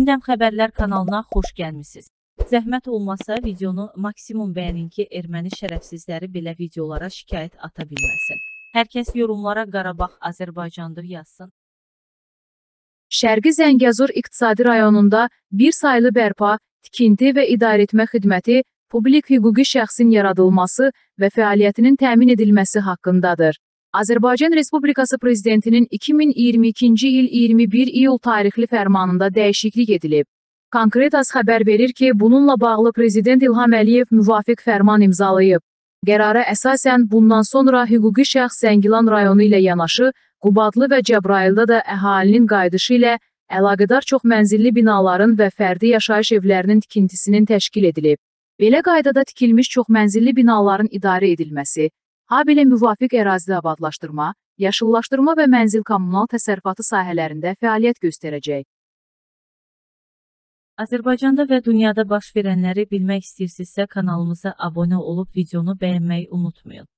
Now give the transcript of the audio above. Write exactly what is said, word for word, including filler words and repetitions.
Gündəm Xəbərlər kanalına xoş gəlmisiniz. Zəhmət olmasa videonu maksimum bəyənin ki, erməni şərəfsizləri belə videolara şikayət ata bilməsin. Hər kəs yorumlara Qarabağ Azərbaycandır yazsın. Şərqi Zəngəzur iqtisadi rayonunda bir saylı bərpa, tikinti və idarəetmə xidməti, publik hüquqi şəxsin yaradılması və fəaliyyətinin təmin edilməsi haqqındadır. Azərbaycan Respublikası Prezidentinin iki min iyirmi ikinci il iyirmi bir iyul tarixli fərmanında dəyişiklik edilib. Konkret.az xəbər verir ki, bununla bağlı Prezident İlham Əliyev müvafiq fərman imzalayıb. Qərara əsasən bundan sonra hüquqi şəxs Zəngilan rayonu ilə yanaşı, Qubadlı və Cəbrayılda da əhalinin qayıdışı ilə əlaqədar çoxmənzilli binaların və fərdi yaşayış evlərinin tikintisinin təşkil edilib. Belə qaydada tikilmiş çoxmənzilli binaların idarə edilməsi, habelə müvafiq ərazidə abadlaşdırma, yaşıllaşdırma və mənzil kommunal təsərrüfatı sahələrində fəaliyyət göstərəcək. Azərbaycanda və dünyada baş verənləri bilmək istəyirsinizsə kanalımıza abunə olub videonu bəyənməyi unutmayın.